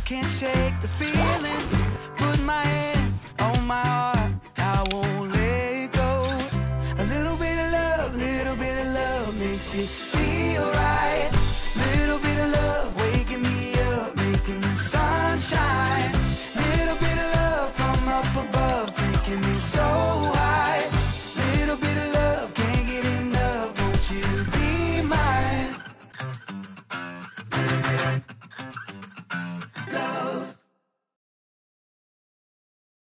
can't shake the feeling. Put my hand on my heart, I won't let go. A little bit of love makes it